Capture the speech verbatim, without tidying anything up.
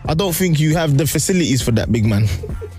I don't think you have the facilities for that, big man.